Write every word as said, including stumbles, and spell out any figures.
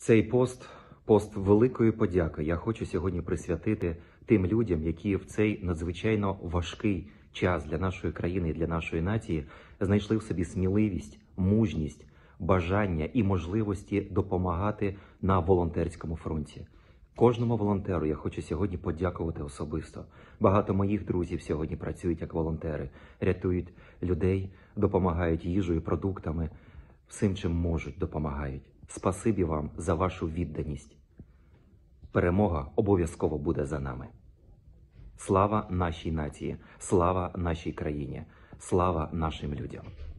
Цей пост – пост великої подяки. Я хочу сьогодні присвятити тим людям, які в цей надзвичайно важкий час для нашої країни і для нашої нації знайшли в собі сміливість, мужність, бажання і можливості допомагати на волонтерському фронті. Кожному волонтеру я хочу сьогодні подякувати особисто. Багато моїх друзів сьогодні працюють як волонтери, рятують людей, допомагають їжею, продуктами, всім, чим можуть, допомагають. Спасибі вам за вашу відданість. Перемога обов'язково буде за нами. Слава нашій нації, слава нашій країні, слава нашим людям.